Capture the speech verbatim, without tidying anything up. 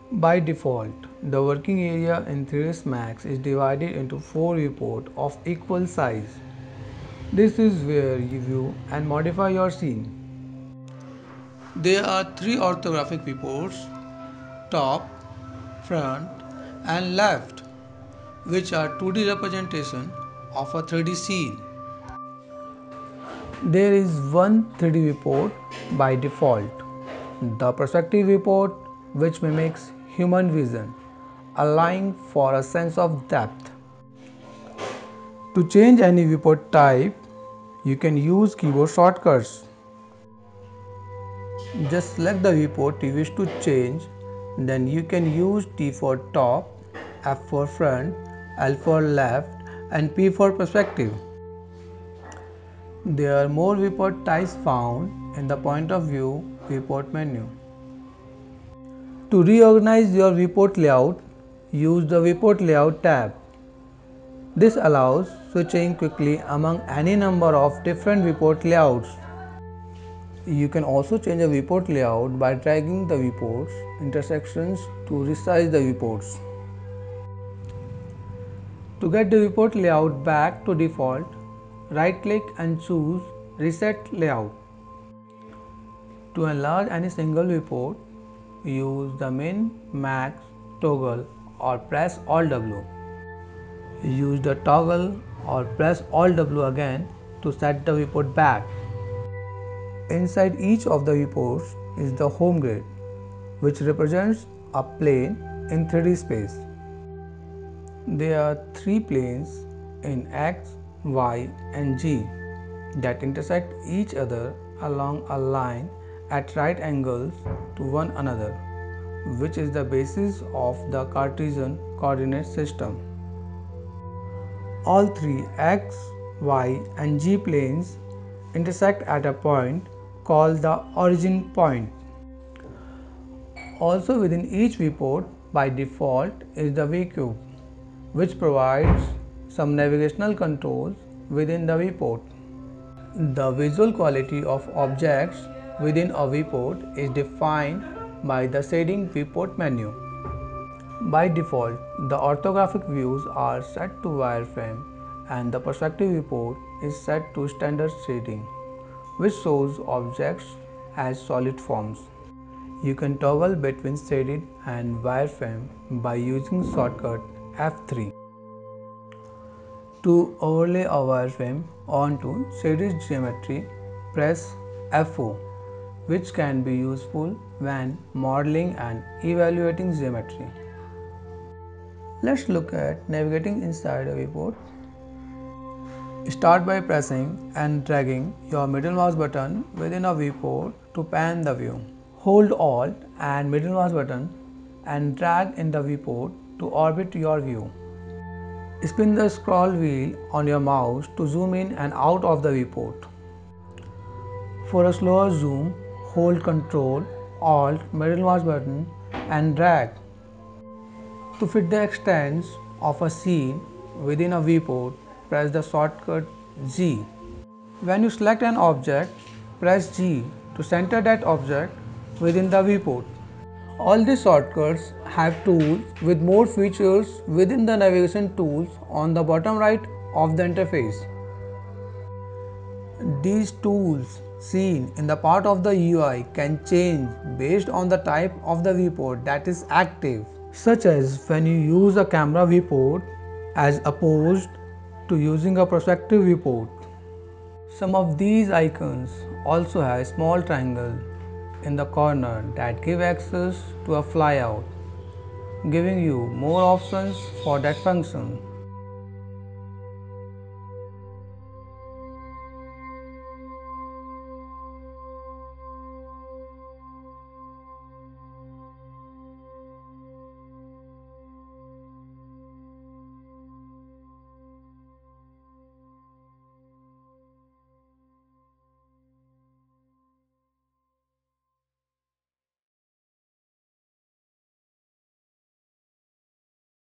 By default, the working area in three ds Max is divided into four viewports of equal size. This is where you view and modify your scene. There are three orthographic viewports: top, front, and left, which are two D representation of a three D scene. There is one three D viewport by default, the perspective viewport, which mimics human vision, allowing for a sense of depth. To change any viewport type, you can use keyboard shortcuts. Just select the viewport you wish to change, then you can use T for top, F for front, L for left, and P for perspective. There are more viewport types found in the point of view viewport menu. To reorganize your viewport layout, use the Viewport Layout tab. This allows switching quickly among any number of different viewport layouts. You can also change a viewport layout by dragging the viewports intersections to resize the viewports. To get the viewport layout back to default, right-click and choose Reset Layout. To enlarge any single viewport, use the Min, Max toggle or press Alt W. Use the toggle or press Alt W again to set the viewport back. Inside each of the viewports is the home grid, which represents a plane in three D space. There are three planes in X, Y, and G that intersect each other along a line at right angles to one another, which is the basis of the Cartesian coordinate system. All three X, Y, and G planes intersect at a point called the origin point. Also within each viewport by default is the V-cube, which provides some navigational controls within the viewport. The visual quality of objects within a viewport is defined by the shading viewport menu. By default, the orthographic views are set to wireframe and the perspective viewport is set to standard shading, which shows objects as solid forms. You can toggle between shaded and wireframe by using shortcut F three. To overlay a wireframe onto shaded geometry, press F four, which can be useful when modeling and evaluating geometry. Let's look at navigating inside a viewport. Start by pressing and dragging your middle mouse button within a viewport to pan the view. Hold Alt and middle mouse button and drag in the viewport to orbit your view. Spin the scroll wheel on your mouse to zoom in and out of the viewport. For a slower zoom, hold Ctrl, Alt, middle mouse button and drag. To fit the extents of a scene within a viewport, press the shortcut G. When you select an object, press G to center that object within the viewport. All these shortcuts have tools with more features within the navigation tools on the bottom right of the interface. These tools seen in the part of the U I can change based on the type of the viewport that is active, such as when you use a camera viewport as opposed to using a perspective viewport. Some of these icons also have small triangles in the corner that give access to a flyout, giving you more options for that function.